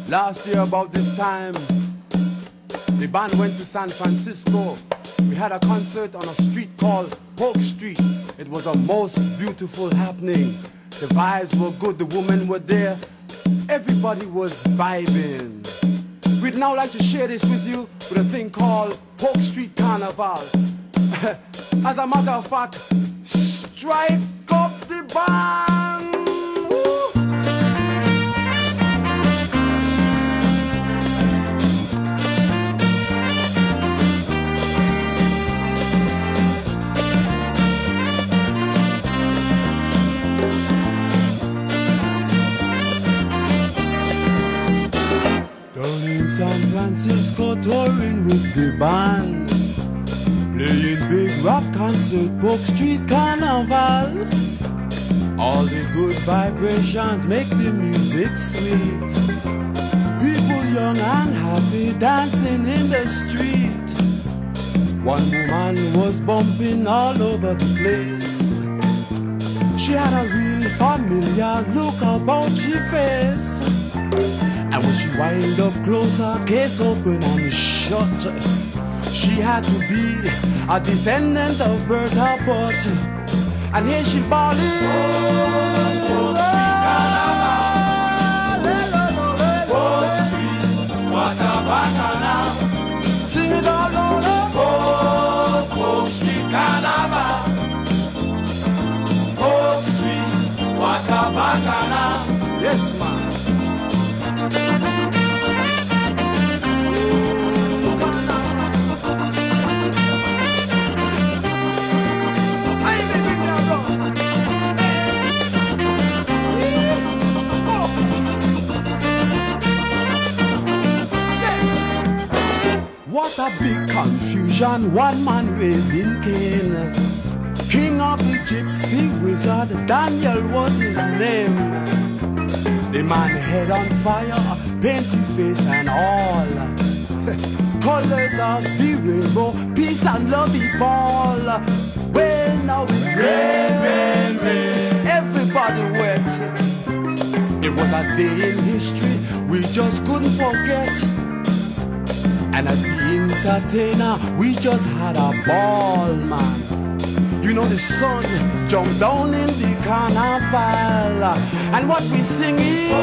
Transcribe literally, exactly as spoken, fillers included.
Last year about this time, the band went to San Francisco. We had a concert on a street called Polk Street. It was a most beautiful happening. The vibes were good, the women were there. Everybody was vibing. We'd now like to share this with you with a thing called Polk Street Carnival. As a matter of fact, strike up the band! Woo! Down in San Francisco, touring with the band, playing big rock concert, Polk Street Carnival. All the good vibrations make the music sweet. People young and happy dancing in the street. One woman was bumping all over the place. She had a real familiar look about her face. And when she wind up closer, case open and shut, she had to be a descendant of Bertha Butt. And here she bawling, oh, Polk Street, what a bacchanal. Sing it all on oh, Polk Street Carnival. Polk Street, what a bacchanal. Yes, man. What a big confusion, one man raising Cain. King of the gypsy wizard, Daniel was his name. The man head on fire, painted face and all. Colors of the rainbow, peace and love ball. Well, now it's rain, rain, rain. Everybody wet. It was a day in history we just couldn't forget. And as the entertainer, we just had a ball, man. You know the sun jumped down in the carnival, and what we sing is